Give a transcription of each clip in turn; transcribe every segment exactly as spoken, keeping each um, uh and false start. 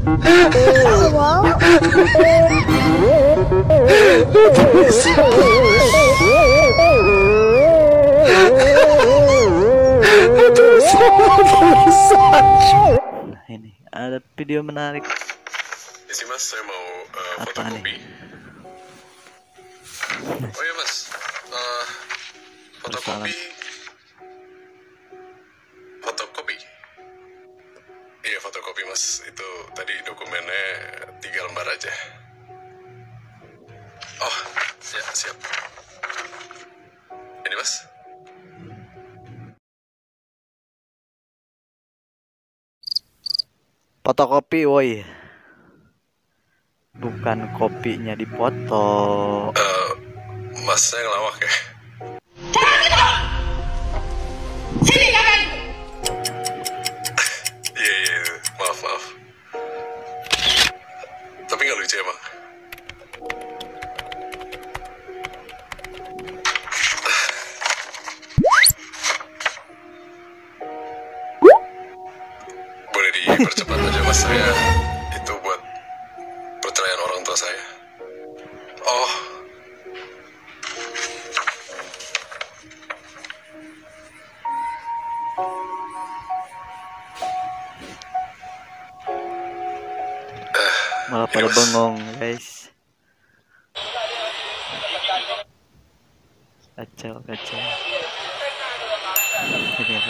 Nah, ini ada video menarik. Isi mas, saya mau uh, Apa fotokopi. nih? Oh iya mas, uh, fotokopi, fotokopi. Iya fotokopi mas, itu tadi dokumennya tiga lembar aja. Oh siap siap. Ini mas. Fotokopi, woi. Bukan kopinya dipoto. Uh, mas saya ngelawak ya. Sini jangan. Iya iya, maaf maaf. Tapi nggak lucu emang. Boleh dipercepat aja mas, saya itu buat perceraian orang tua saya. Oh. Malah pada bengong, guys. Kacau, kacau. Ini apa?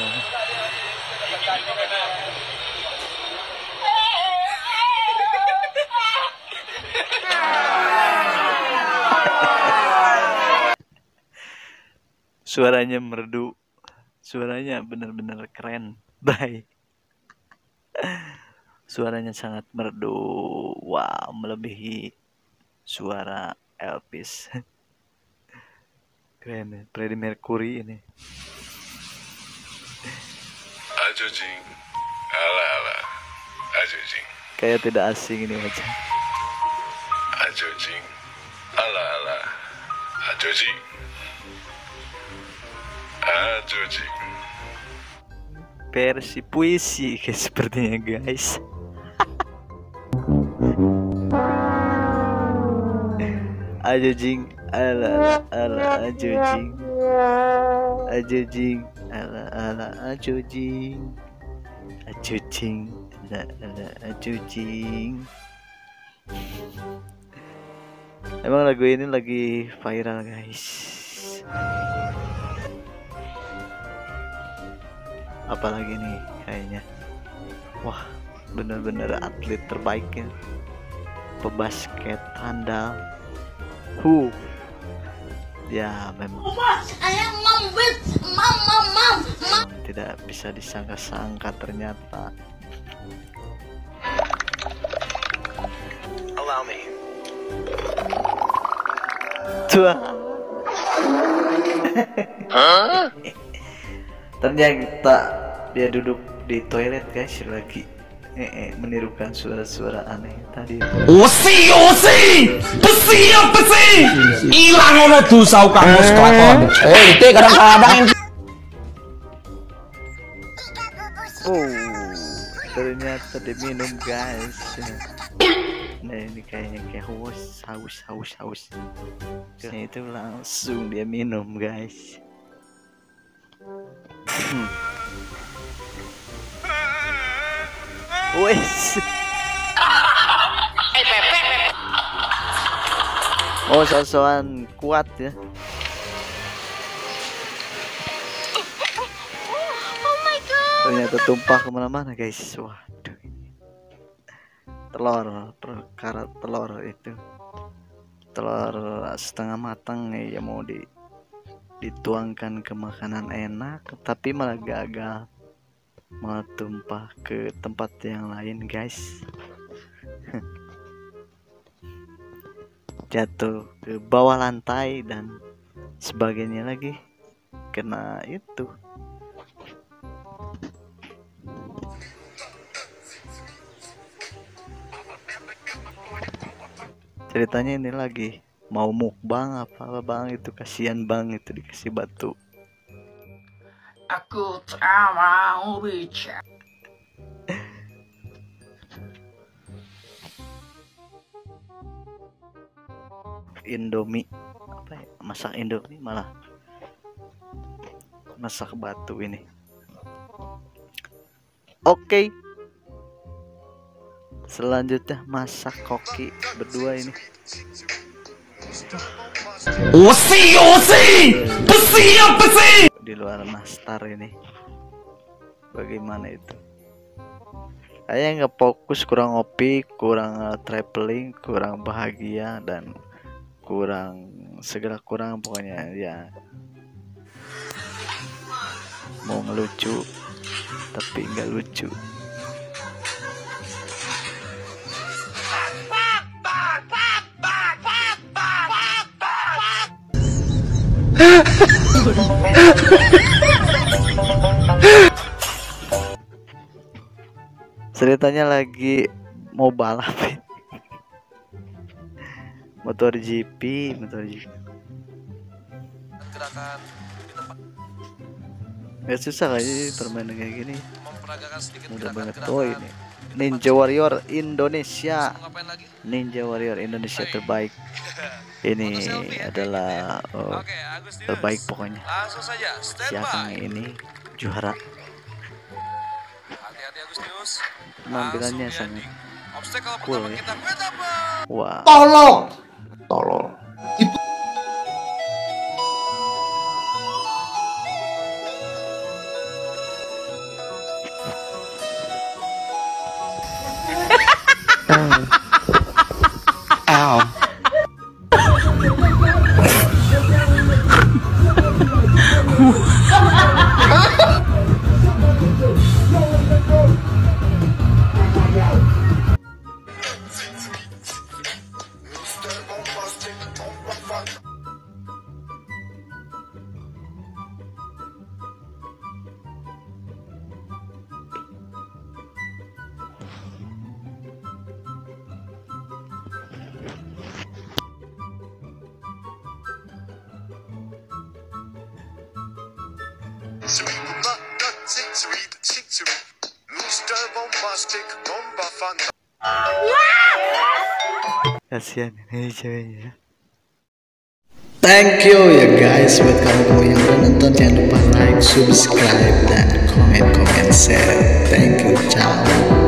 Suaranya merdu. Suaranya benar-benar keren. Bye. Suaranya sangat merdu. Wow, melebihi suara Elvis. Keren ya, Freddie Mercury ini. Ajo jing. Ala ala. Ajo jing. Kayak tidak asing ini wajah. Ajo jing. Ala ala. Ajo jing. Ajo jing. Versi puisi kayak sepertinya, guys. Ajo jing, ala ala ajo jing, ajo jing, ala ala ajo jing, ajo jing, ala ala ajo jing. Emang lagu ini lagi viral, guys. Apalagi nih kayaknya, wah bener-bener atlet terbaiknya, pebasket handal. Hu, ya memang Saya ngambek, mam mam mam mam. tidak bisa disangka-sangka ternyata. Allow me. Tua. Ternyata dia duduk di toilet, guys, lagi eh, eh, menirukan suara-suara aneh tadi. Usi usi, besi besi, hilang ono dosa kamu kelakon. Eh, itu kadang-kadang. Oh, ternyata diminum, guys. Nah ini kayaknya kayak haus, haus, haus, haus. Nah, itu langsung dia minum, guys. Hmm. Wes. Oh, sosokan kuat ya. Oh my god. Ternyata tumpah kemana-mana, guys. Waduh. Telur, perkara telur itu. Telur setengah matang ya, mau di dituangkan ke makanan enak, tapi malah gagal, malah tumpah ke tempat yang lain, guys. Jatuh ke bawah lantai dan sebagainya lagi, kena itu. Ceritanya ini lagi mau mukbang apa bang, itu kasihan bang, itu dikasih batu. Aku tak mau bicara. Indomie apa ya? Masak Indomie malah masak batu ini. Oke. Selanjutnya masak koki berdua ini. Osi osi, besi apa sih? Di luar nastar ini. Bagaimana itu? Saya nggak fokus, kurang ngopi, kurang uh, traveling, kurang bahagia dan kurang segala kurang pokoknya ya. Mau ngelucu tapi nggak lucu. Ceritanya lagi mau balap motor G P, motor G P. Gerakan di tempat Gak susah kayaknya permainan kayak gini. memperagakan sedikit Mudah banget. gerakan-gerakan. Oh ini Ninja Warrior Indonesia. Mau ngapain lagi? Ninja Warrior Indonesia terbaik. Ini adalah oh, Oke, Agustinus. terbaik pokoknya. Langsung saja, Si stand Akang by. ini juara. Hati-hati Agustinus. Penampilannya Langsung sangat landing. Obstacle cool pertama ya. kita Quintuple. Wah. Tolong, tolong. Ow. Sweet but sweet, sweet, sweet, sweet. Mister Bombastic, Bomba Fanta. Kasihan ini ceweknya. Thank you ya guys buat kamu yang udah nonton, jangan lupa like, subscribe dan komen komen share. Thank you, ciao.